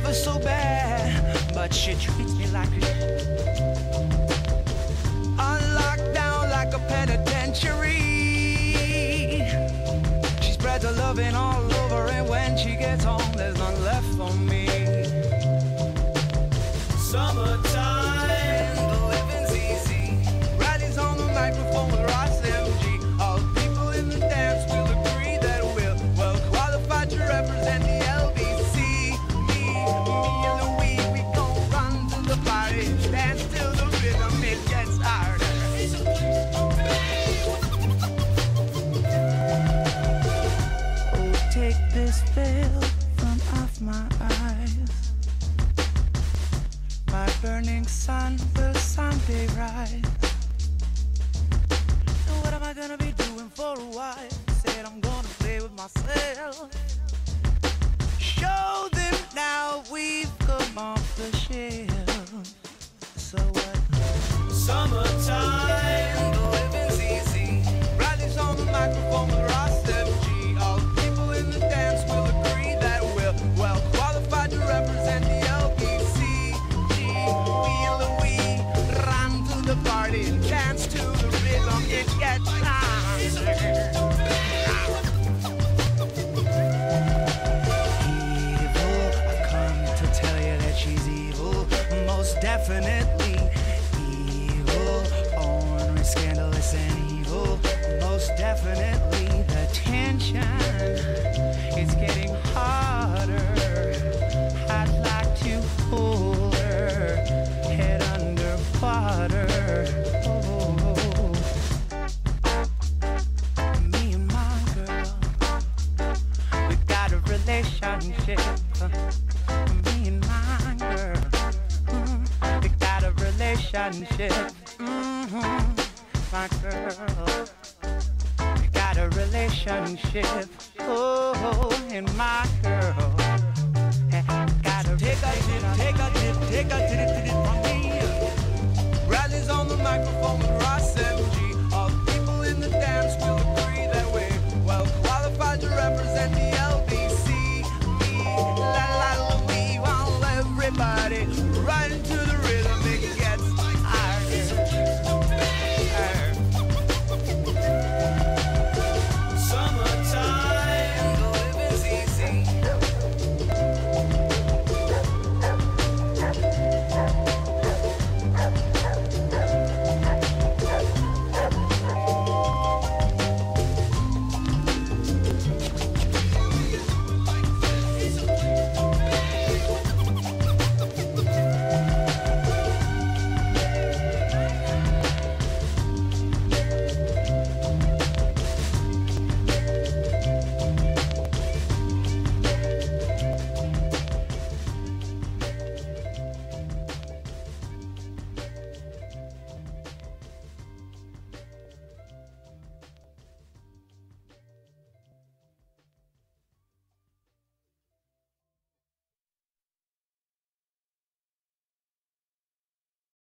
ever so bad, but she treats me like a on lockdown like a penitentiary. She spreads her loving all over, and when she gets home, there's none left for me. Summertime, the living's easy. Riley's on the microphone with Ross MG. All the people in the dance will agree that we're well qualified to represent the LBC. Me and Louis, we gon' run to the party, dance till the rhythm it gets harder. Oh, take this veil from off my eyes. My burning sun will someday rise. And what am I gonna be doing for a while? Said I'm gonna play with myself. Show them now we've come off the shelf. So what? Summertime, the living's easy. Riley's on the microphone with Ross MG. All the people in the dance will agree that we're well qualified to represent the LBC. Me and Louis run to the party and dance to the rhythm. It gets harder. Evil, I've come to tell you that she's evil, most definitely evil, ornery, scandalous, and evil, most definitely. The tension is getting harder. I'd like to hold her head underwater. Oh, me and my girl, we got a relationship. Me and my girl, we got a relationship. My girl, we got a relationship. Oh, and my girl.